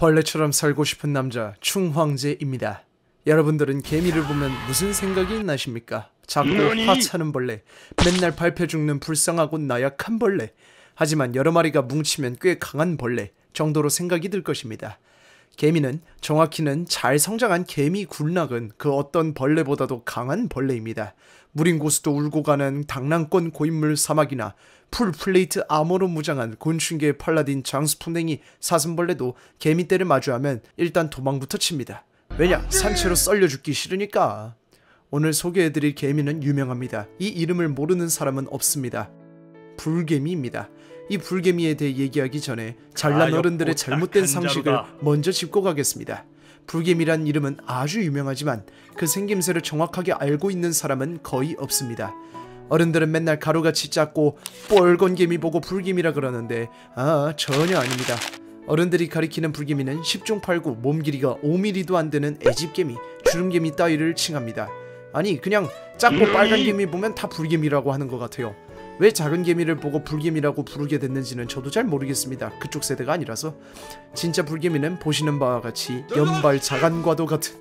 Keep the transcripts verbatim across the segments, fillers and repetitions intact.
벌레처럼 살고 싶은 남자 충황제입니다. 여러분들은 개미를 보면 무슨 생각이 나십니까? 작고 하찮은 벌레, 맨날 밟혀 죽는 불쌍하고 나약한 벌레. 하지만 여러 마리가 뭉치면 꽤 강한 벌레 정도로 생각이 들 것입니다. 개미는, 정확히는 잘 성장한 개미 굴락은 그 어떤 벌레보다도 강한 벌레입니다. 무린 고수도 울고 가는 당랑권 고인물 사막이나 풀플레이트 아머로 무장한 곤충계의 팔라딘 장수풍뎅이 사슴벌레도 개미떼를 마주하면 일단 도망부터 칩니다. 왜냐? 산채로 썰려 죽기 싫으니까. 오늘 소개해드릴 개미는 유명합니다. 이 이름을 모르는 사람은 없습니다. 불개미입니다. 이 불개미에 대해 얘기하기 전에 잘난 어른들의 잘못된 상식을 먼저 짚고 가겠습니다. 불개미란 이름은 아주 유명하지만 그 생김새를 정확하게 알고 있는 사람은 거의 없습니다. 어른들은 맨날 가루같이 작고 뻘건 개미 보고 불개미라 그러는데 아, 전혀 아닙니다. 어른들이 가리키는 불개미는 십중팔구 몸 길이가 오 밀리미터도 안 되는 애집개미, 주름개미 따위를 칭합니다. 아니, 그냥 작고 빨간 개미 보면 다 불개미라고 하는 것 같아요. 왜 작은 개미를 보고 불개미라고 부르게 됐는지는 저도 잘 모르겠습니다. 그쪽 세대가 아니라서. 진짜 불개미는 보시는 바와 같이 연발 자간과도 같은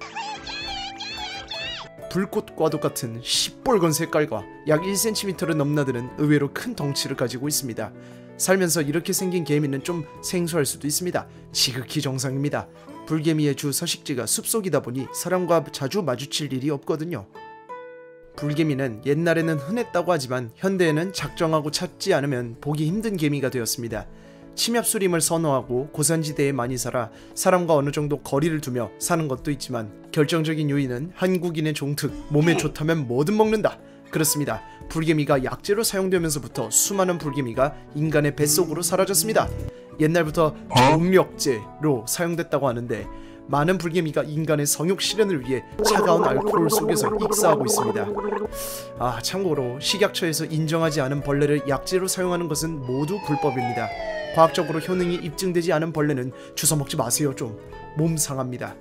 불꽃과도 같은 시뻘건 색깔과 약 일 센티미터를 넘나드는 의외로 큰 덩치를 가지고 있습니다. 살면서 이렇게 생긴 개미는 좀 생소할 수도 있습니다. 지극히 정상입니다. 불개미의 주 서식지가 숲속이다 보니 사람과 자주 마주칠 일이 없거든요. 불개미는 옛날에는 흔했다고 하지만 현대에는 작정하고 찾지 않으면 보기 힘든 개미가 되었습니다. 침엽수림을 선호하고 고산지대에 많이 살아 사람과 어느 정도 거리를 두며 사는 것도 있지만 결정적인 요인은 한국인의 종특, 몸에 좋다면 뭐든 먹는다. 그렇습니다. 불개미가 약재로 사용되면서부터 수많은 불개미가 인간의 뱃속으로 사라졌습니다. 옛날부터 정력제로 사용됐다고 하는데 많은 불개미가 인간의 성욕 실현을 위해 차가운 알코올 속에서 익사하고 있습니다. 아, 참고로 식약처에서 인정하지 않은 벌레를 약재로 사용하는 것은 모두 불법입니다. 과학적으로 효능이 입증되지 않은 벌레는 주워 먹지 마세요. 좀 몸 상합니다.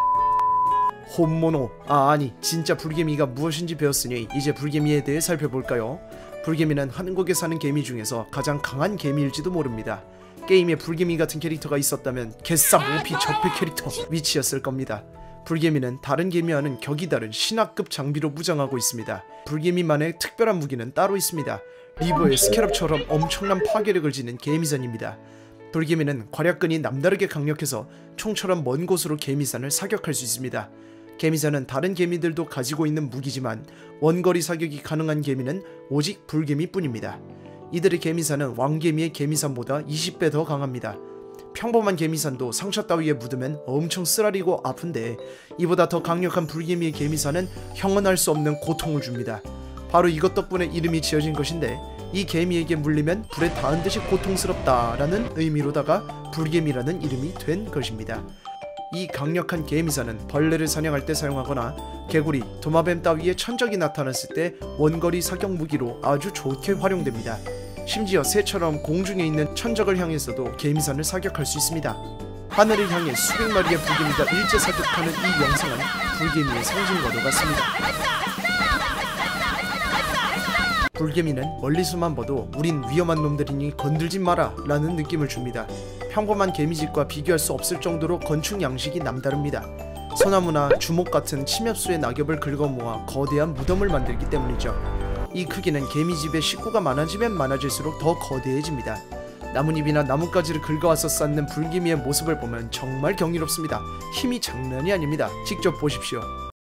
혼모노, 아 아니 진짜 불개미가 무엇인지 배웠으니 이제 불개미에 대해 살펴볼까요? 불개미는 한국에 사는 개미 중에서 가장 강한 개미일지도 모릅니다. 게임에 불개미 같은 캐릭터가 있었다면 개쌉 오피 적폐 캐릭터 위치였을 겁니다. 불개미는 다른 개미와는 격이 다른 신화급 장비로 무장하고 있습니다. 불개미만의 특별한 무기는 따로 있습니다. 리버의 스캐럽처럼 엄청난 파괴력을 지닌 개미산입니다. 불개미는 괄약근이 남다르게 강력해서 총처럼 먼 곳으로 개미산을 사격할 수 있습니다. 개미산은 다른 개미들도 가지고 있는 무기지만 원거리 사격이 가능한 개미는 오직 불개미뿐입니다. 이들의 개미산은 왕개미의 개미산보다 이십 배 더 강합니다. 평범한 개미산도 상처 따위에 묻으면 엄청 쓰라리고 아픈데 이보다 더 강력한 불개미의 개미산은 형언할 수 없는 고통을 줍니다. 바로 이것 덕분에 이름이 지어진 것인데 이 개미에게 물리면 불에 닿은 듯이 고통스럽다라는 의미로다가 불개미라는 이름이 된 것입니다. 이 강력한 개미산은 벌레를 사냥할 때 사용하거나 개구리, 도마뱀 따위의 천적이 나타났을 때 원거리 사격 무기로 아주 좋게 활용됩니다. 심지어 새처럼 공중에 있는 천적을 향해서도 개미산을 사격할 수 있습니다. 하늘을 향해 수백 마리의 불개미가 일제 사격하는 이 영상은 불개미의 상징과도 같습니다. 불개미는 멀리서만 봐도 우린 위험한 놈들이니 건들지 마라 라는 느낌을 줍니다. 평범한 개미집과 비교할 수 없을 정도로 건축 양식이 남다릅니다. 소나무나 주목 같은 침엽수의 낙엽을 긁어 모아 거대한 무덤을 만들기 때문이죠. 이 크기는 개미집에 식구가 많아지면 많아질수록 더 거대해집니다. 나뭇잎이나 나뭇가지를 긁어와서 쌓는 불개미의 모습을 보면 정말 경이롭습니다. 힘이 장난이 아닙니다. 직접 보십시오.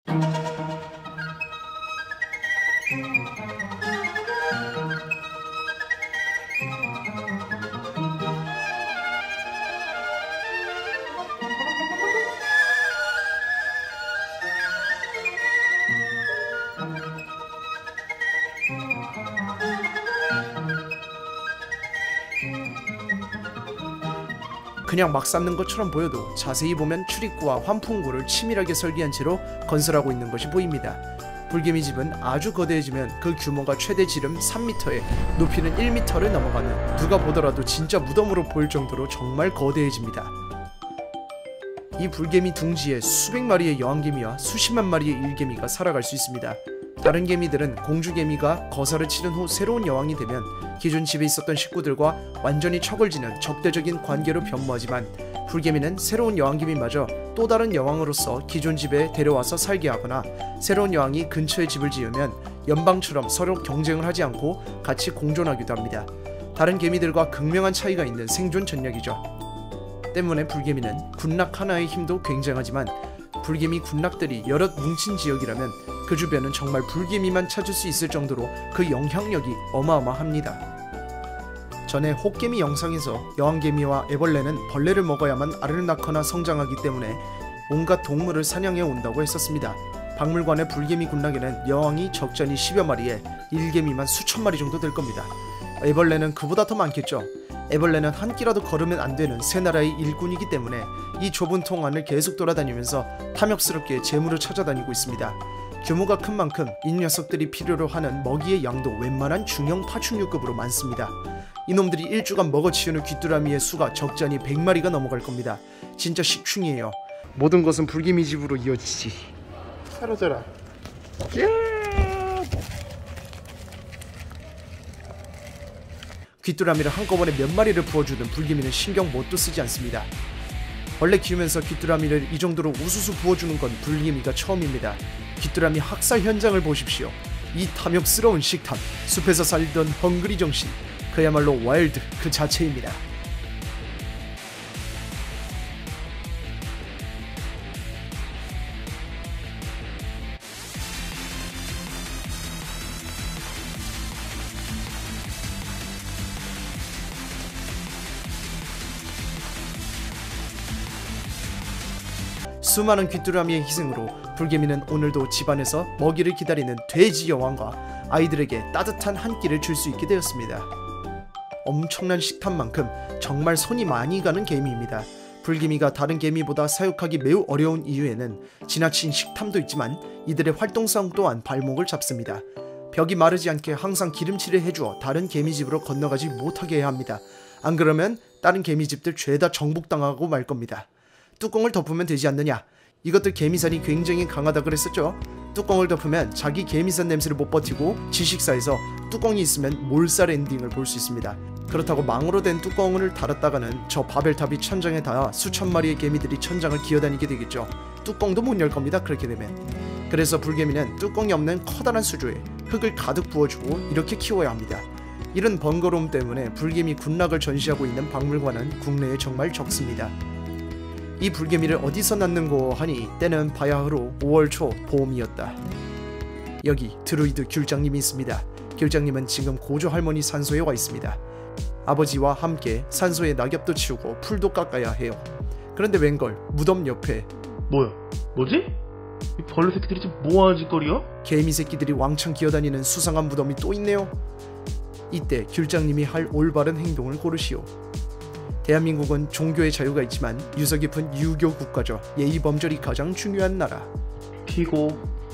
그냥 막 쌓는 것처럼 보여도 자세히 보면 출입구와 환풍구를 치밀하게 설계한 채로 건설하고 있는 것이 보입니다. 불개미집은 아주 거대해지면 그 규모가 최대 지름 삼 미터에 높이는 일 미터를 넘어가는, 누가 보더라도 진짜 무덤으로 보일 정도로 정말 거대해집니다. 이 불개미 둥지에 수백 마리의 여왕개미와 수십만 마리의 일개미가 살아갈 수 있습니다. 다른 개미들은 공주개미가 거사를 치른 후 새로운 여왕이 되면 기존 집에 있었던 식구들과 완전히 척을 지는 적대적인 관계로 변모하지만 불개미는 새로운 여왕개미마저 또 다른 여왕으로서 기존 집에 데려와서 살게 하거나 새로운 여왕이 근처에 집을 지으면 연방처럼 서로 경쟁을 하지 않고 같이 공존하기도 합니다. 다른 개미들과 극명한 차이가 있는 생존 전략이죠. 때문에 불개미는 군락 하나의 힘도 굉장하지만 불개미 군락들이 여럿 뭉친 지역이라면 그 주변은 정말 불개미만 찾을 수 있을 정도로 그 영향력이 어마어마합니다. 전에 호개미 영상에서 여왕개미와 애벌레는 벌레를 먹어야만 알을 낳거나 성장하기 때문에 온갖 동물을 사냥해 온다고 했었습니다. 박물관의 불개미 군락에는 여왕이 적잖이 십여 마리에 일개미만 수천 마리 정도 될 겁니다. 애벌레는 그보다 더 많겠죠. 애벌레는 한 끼라도 걸으면 안 되는 새 나라의 일꾼이기 때문에 이 좁은 통 안을 계속 돌아다니면서 탐욕스럽게 재물을 찾아다니고 있습니다. 규모가 큰 만큼 이 녀석들이 필요로 하는 먹이의 양도 웬만한 중형 파충류급으로 많습니다. 이놈들이 일주간 먹어치우는 귀뚜라미의 수가 적잖이 백 마리가 넘어갈 겁니다. 진짜 식충이에요. 모든 것은 불개미 집으로 이어지지. 사라져라. 귀뚜라미를 한꺼번에 몇 마리를 부어주든 불개미는 신경 뭣도 쓰지 않습니다. 벌레 키우면서 귀뚜라미를 이 정도로 우수수 부어주는 건 불개미가 처음입니다. 귀뚜라미 학살 현장을 보십시오. 이 탐욕스러운 식탐, 숲에서 살던 헝그리 정신, 그야말로 와일드 그 자체입니다. 수많은 귀뚜라미의 희생으로 불개미는 오늘도 집안에서 먹이를 기다리는 돼지 여왕과 아이들에게 따뜻한 한 끼를 줄 수 있게 되었습니다. 엄청난 식탐만큼 정말 손이 많이 가는 개미입니다. 불개미가 다른 개미보다 사육하기 매우 어려운 이유에는 지나친 식탐도 있지만 이들의 활동성 또한 발목을 잡습니다. 벽이 마르지 않게 항상 기름칠을 해주어 다른 개미집으로 건너가지 못하게 해야 합니다. 안 그러면 다른 개미집들 죄다 정복당하고 말 겁니다. 뚜껑을 덮으면 되지 않느냐? 이것들 개미산이 굉장히 강하다 그랬었죠? 뚜껑을 덮으면 자기 개미산 냄새를 못 버티고 지식사에서 뚜껑이 있으면 몰살 엔딩을 볼 수 있습니다. 그렇다고 망으로 된 뚜껑을 달았다가는 저 바벨탑이 천장에 닿아 수천 마리의 개미들이 천장을 기어다니게 되겠죠. 뚜껑도 못 열 겁니다. 그렇게 되면. 그래서 불개미는 뚜껑이 없는 커다란 수조에 흙을 가득 부어주고 이렇게 키워야 합니다. 이런 번거로움 때문에 불개미 군락을 전시하고 있는 박물관은 국내에 정말 적습니다. 이 불개미를 어디서 낳는고 하니 때는 바야흐로 오월 초 봄이었다. 여기 드루이드 귤장님이 있습니다. 귤장님은 지금 고조 할머니 산소에 와 있습니다. 아버지와 함께 산소에 낙엽도 치우고 풀도 깎아야 해요. 그런데 웬걸 무덤 옆에 뭐야? 뭐지? 이 벌레 새끼들이 지금 뭐하는 짓거리야? 개미 새끼들이 왕창 기어다니는 수상한 무덤이 또 있네요. 이때 귤장님이 할 올바른 행동을 고르시오. 대한민국은 종교의 자유가 있지만 유서 깊은 유교 국가죠. 예의 범절이 가장 중요한 나라. 피고,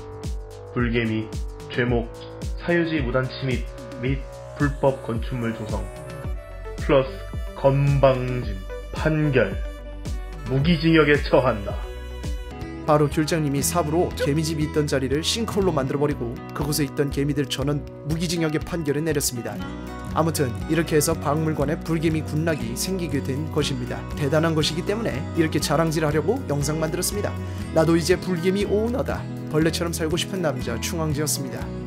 불개미, 죄목, 사유지 무단 침입 및 불법 건축물 조성 플러스 건방짐, 판결, 무기징역에 처한다. 바로 귤장님이 삽으로 개미집이 있던 자리를 싱크홀로 만들어버리고 그곳에 있던 개미들 전원 무기징역의 판결을 내렸습니다. 아무튼 이렇게 해서 박물관에 불개미 군락이 생기게 된 것입니다. 대단한 것이기 때문에 이렇게 자랑질하려고 영상 만들었습니다. 나도 이제 불개미 오너다. 벌레처럼 살고 싶은 남자 충황지였습니다.